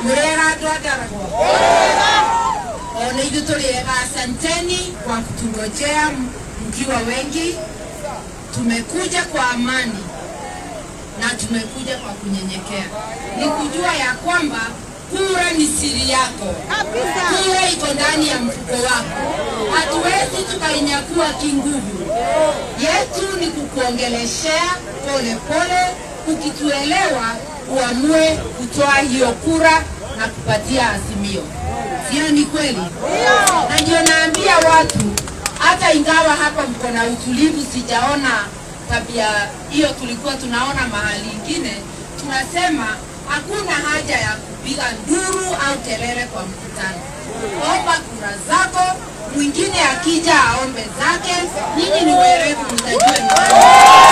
Murega tuatarago. Ona idutoriega asanteni kwa kutungojea mkiwa wengi. Tumekuja kwa amani na tumekuja kwa kunyenyekea. Ni kujua ya kwamba kura ni siri yako. Kura iko ndani ya mfuko wako. Hatuwezi tukainyakua kinguvu. Yetu ni kukuongeleshea pole pole, ukituelewa uamue kutoa hiyo kura na kupatia Azimio. Sio ni kweli? Na ndio naambia watu, hata ingawa hapa mko na utulivu, sijaona tabia hiyo tulikuwa tunaona mahali ingine. Tunasema hakuna haja ya kupiga nduru au kelele kwa mkutano. Omba kura zako, mwingine akija aombe zake. Nyinyi ni werevu, mtajua ni nani.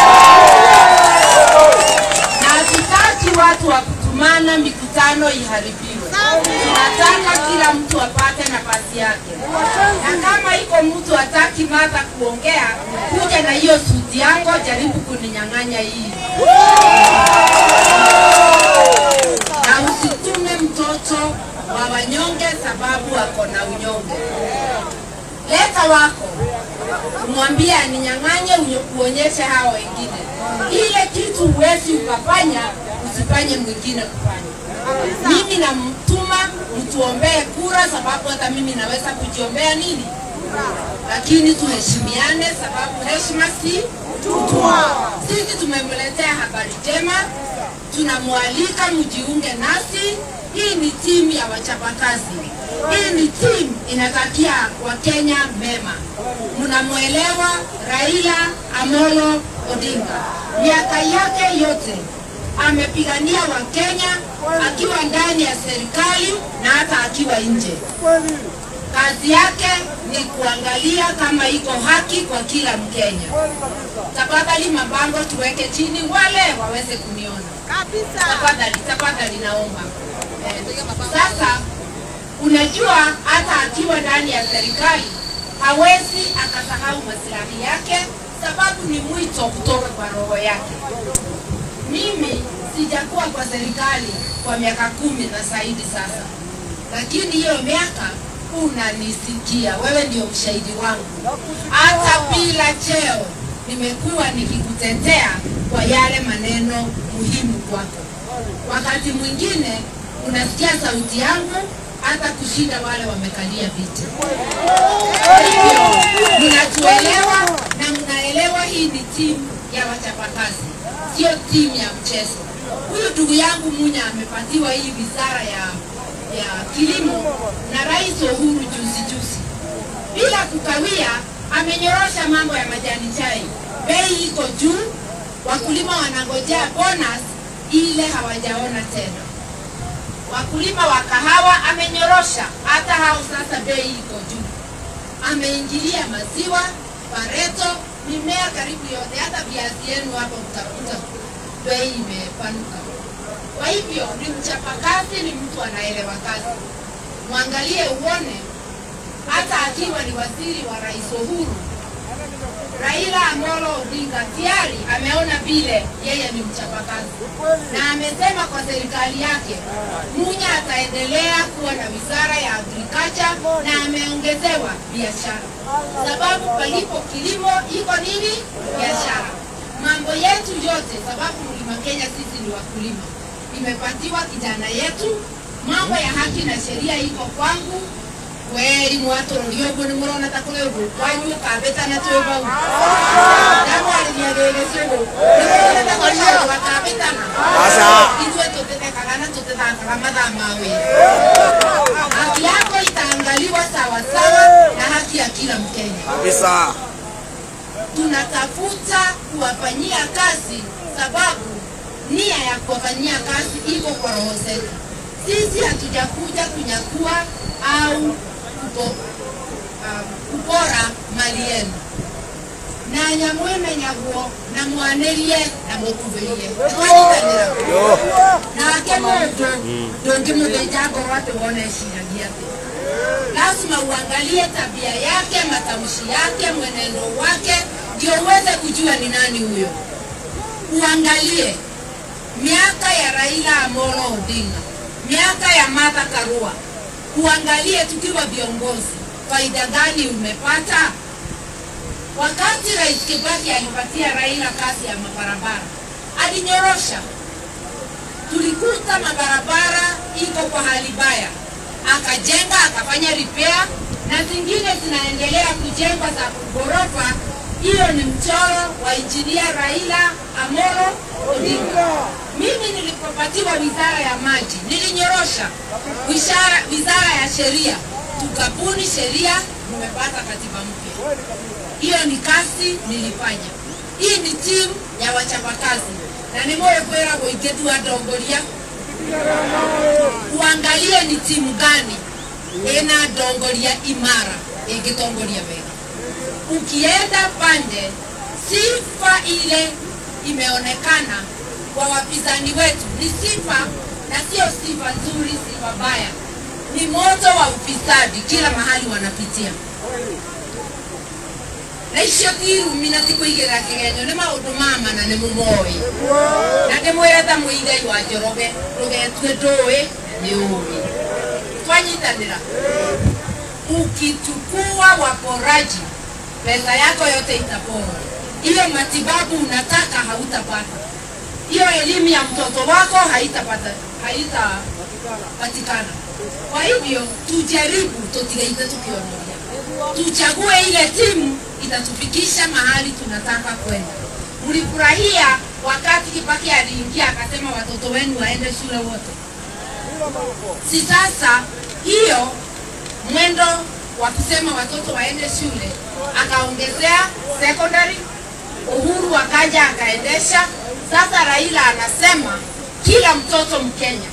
Na hatutaki watu wa kutumana mikutano iharibiwe. Tunataka kila mtu apate nafasi yake. Na kama iko mtu hataki mata kuongea, kuja na hiyo suti yangu, jaribu kuninyang'anya hii. Na usitume mtoto wa wanyonge sababu wako na unyonge. Leta wako, mwambie aninyang'anye, kuonyesha hao wengine. Ile kitu huwezi ukafanya, usifanye mwingine kufanya. Mimi namtuma mtuombee kura, sababu hata mimi naweza kujiombea nini. Lakini tuheshimiane, sababu heshima si utumwa. Sisi tumemletea habari njema, tunamwalika mjiunge nasi. Hii ni timu ya wachapakazi. Hii ni timu inatakia Wakenya mema. Mnamuelewa Raila Amolo Odinga. Miaka yake yote amepigania Wakenya, akiwa ndani ya serikali na hata akiwa nje. Kazi yake ni kuangalia kama iko haki kwa kila Mkenya. Tafadhali mabango tuweke chini, wale waweze kuniona. Tafadhali naomba. Sasa unajua hata akiwa ndani ya serikali hawezi akasahau maslahi yake, sababu ni mwito kutoka kwa roho yake. Mimi sijakuwa kwa serikali kwa miaka 10 na zaidi sasa. Lakini hiyo miaka unanisikia, wewe ndio ushahidi wangu. Hata bila cheo nimekuwa nikikutetea kwa yale maneno muhimu kwako. Wakati mwingine unasikia sauti yangu hata kushinda wale wamekalia viti. Hivyo mnatuelewa na mnaelewa hii ni timu ya wachapakazi, sio timu ya mchezo. Huyu ndugu yangu Munya amepatiwa hii wizara ya kilimo na Rais Uhuru juzi. Bila kukawia amenyorosha mambo ya majani chai. Bei iko juu, wakulima wanangojea bonus ile hawajaona tena. Wakulima wa kahawa amenyorosha, hata hao sasa bei iko juu. Ameingilia maziwa, pareto, mimea karibu yote, hata viazi yenu hapo mtakuta bei imepanuka. Kwa hivyo ni mchapakazi, ni mtu anaelewa kazi. Mwangalie uone, hata akiwa ni waziri wa Rais Uhuru, Raila Amolo Odinga tayari ameona vile yeye ni mchapakazi. Na amesema kwa serikali yake Munya ataendelea kuwa na wizara ya agriculture, na ameongezewa biashara. Sababu palipo kilimo iko nini? Biashara. Mambo yetu yote, sababu Mlima Kenya sisi ni wakulima, imepatiwa kijana yetu. Mambo ya haki na sheria iko kwangu. Kweli mwato ndio ni mrona takule huko. Wanyu kabeta na tuwa. Damu alinielezea huko. Ndio takule wakabeta na. Sasa hizo tutete kagana tutete kama mawe. Haki yako itaangaliwa sawa sawa na haki ya kila Mkenya. Kabisa. Tunatafuta kuwafanyia kazi, sababu nia ya kuwafanyia kazi iko kwa roho zetu. Sisi hatujakuja kunyakua au kupora mali yenu. Na nyamweme nyaguo na mwanelie na mokuvelie. Na akemoto donge mbejago watu wone shinagiate. Lazima uangalie tabia yake, matamshi yake, mwenendo wake, ndio uweze kujua ni nani huyo. Uangalie miaka ya Raila Amolo Odinga, miaka ya Martha Karua, uangalie tukiwa viongozi, faida gani umepata? Wakati Rais Kibaki alipatia Raila kazi ya mabarabara, alinyorosha. Tulikuta mabarabara iko kwa hali mbaya, akajenga, akafanya repair, na zingine zinaendelea kujengwa za ghorofa. Hiyo ni mchoro wa injinia Raila Amolo Odinga. Mimi nilipopatiwa wizara ya maji, nilinyorosha wizara ya sheria, tukabuni sheria, nimepata katiba mpya. Hiyo ni kazi nilifanya. Hii ni timu ya wachapakazi, na ni moyo kwera kuigetu adongoria. Uangalie ni timu gani ina dongoria imara, ikitongoria bega. Ukienda pande, sifa ile imeonekana kwa wapinzani wetu ni sifa, na sio sifa nzuri, sifa baya. Ni moto wa ufisadi kila mahali wanapitia. Na isio kiru minati kuigera kigenyo ni maundu mama na ni mumoi. Na ndimwireta muigai wa Njoroge rugetwe ndui ni umi. Twanyitanira. Ukichukua waporaji, pesa yako yote itaporwa. Hiyo matibabu unataka hautapata. Hiyo elimu ya mtoto wako haitapatikana. Kwa hivyo tujaribu tutigaite tukionoria. Tuchague ile timu itatufikisha mahali tunataka kwenda. Mlifurahia wakati Kibaki aliingia akasema watoto wenu waende shule wote. Si sasa hiyo mwendo wa kusema watoto waende shule, akaongezea secondary, Uhuru akaja akaendesha. Sasa Raila anasema kila mtoto Mkenya,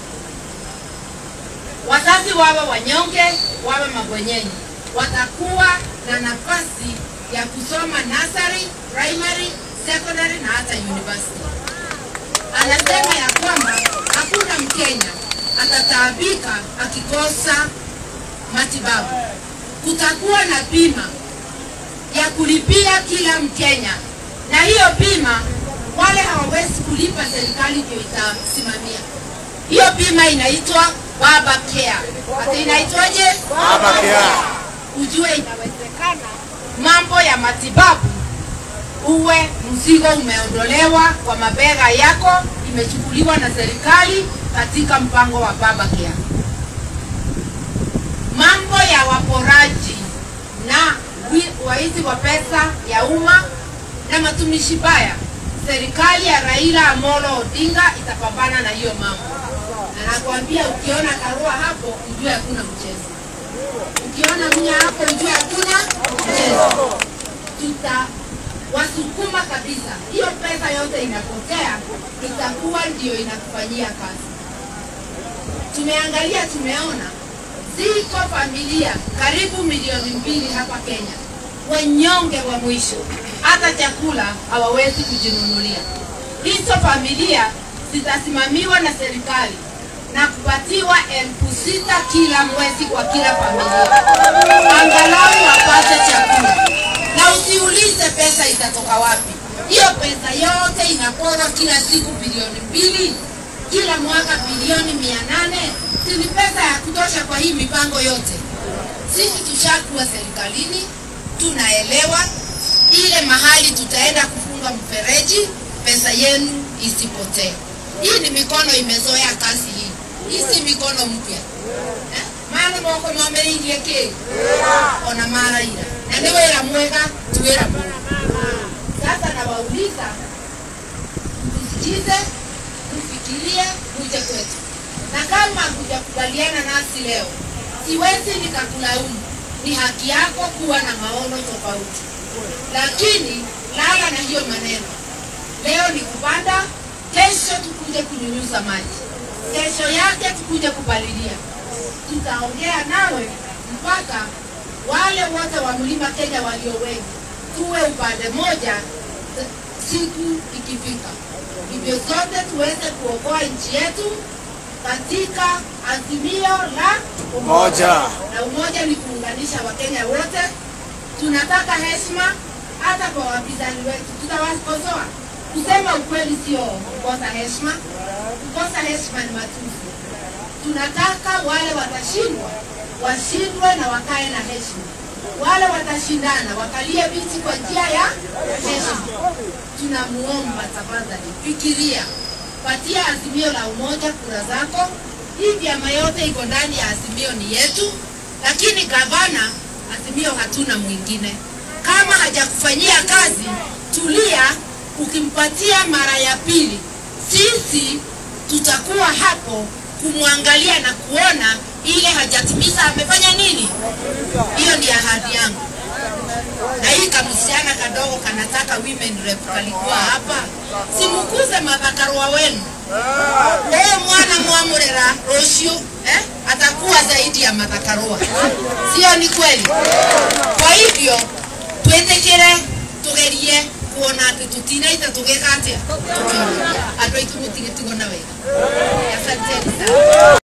wazazi wawe wanyonge, wawe mabwenyenye, watakuwa na nafasi ya kusoma nursery, primary, secondary na hata university. Anasema ya kwamba hakuna Mkenya atataabika akikosa matibabu. Kutakuwa na bima ya kulipia kila Mkenya, na hiyo bima wale hawawezi kulipa serikali ndio itasimamia. Hiyo bima inaitwa Baba Care. Ati inaitwaje? Baba Care. Ujue inawezekana mambo ya matibabu uwe mzigo umeondolewa kwa mabega yako, imechukuliwa na serikali katika mpango wa Baba Care. Mambo ya waporaji na waizi wa pesa ya umma na matumishi baya, serikali ya Raila Amolo Odinga itapambana na hiyo mambo. Na nakwambia ukiona Karua hapo ujue hakuna mchezo. Ukiona Mnya hapo ujue hakuna mchezo. Tutawasukuma kabisa. Hiyo pesa yote inapotea, itakuwa ndio inakufanyia kazi. Tumeangalia, tumeona ziko familia karibu milioni 2 hapa Kenya, wanyonge wa mwisho, hata chakula hawawezi kujinunulia. Hizo familia zitasimamiwa na serikali na kupatiwa 6,000 kila mwezi kwa kila familia, angalau wapate chakula. Na usiulize pesa itatoka wapi. Hiyo pesa yote inaporwa kila siku bilioni 2, kila mwaka bilioni 800. Si ni pesa ya kutosha kwa hii mipango yote? Sisi tushakuwa serikalini, tunaelewa ile mahali tutaenda kufunga mfereji, pesa yenu isipotee. Hii ni mikono imezoea kazi hii. Hii si mikono mpya. Maana mwako mwameridhie ke? Ona mara ila. Na ni wera mwega, tuwera mwega. Sasa nawauliza, mtusikize, mfikirie, muje kwetu. Na kama hujakubaliana nasi leo, siwezi nikakulaumu. Ni haki yako kuwa na maono tofauti. Lakini lala na hiyo maneno. Leo ni kupanda, kesho tukuje kunyunyuza maji, kesho yake tukuje kupalilia. Tutaongea nawe mpaka wale wote wa Mlima Kenya walio wengi tuwe upande moja siku ikifika. Hivyo sote tuweze kuokoa nchi yetu katika azimio la umoja. Na umoja ni kuunganisha Wakenya wote. Tunataka heshima hata kwa wapinzani wetu. Tutawakosoa. Kusema ukweli sio kukosa heshima. Kukosa heshima ni matusi. Tunataka wale watashindwa washindwe na wakae na heshima. Wale watashindana wakalie viti kwa njia ya heshima. Tunamuomba tafadhali, fikiria, patia Azimio la Umoja kura zako. Hii vyama yote iko ndani ya Azimio ni yetu, lakini gavana Azimio hatuna mwingine. Kama hajakufanyia kazi, tulia, ukimpatia mara ya pili, sisi tutakuwa hapo kumwangalia na kuona ile hajatimiza amefanya nini. Hiyo ni ahadi yangu. Na hii kamsichana kadogo kanataka women rep kalikuwa hapa, simukuze Karua wenu. Mwana mwamurera roshio atakuwa zaidi ya Karua. Sio ni kweli? Kwa hivyo tuetekere, tugerie kuona ati tutinaita tugeka atia. Andũ aitũ mũtige tigona wega. Asante sana.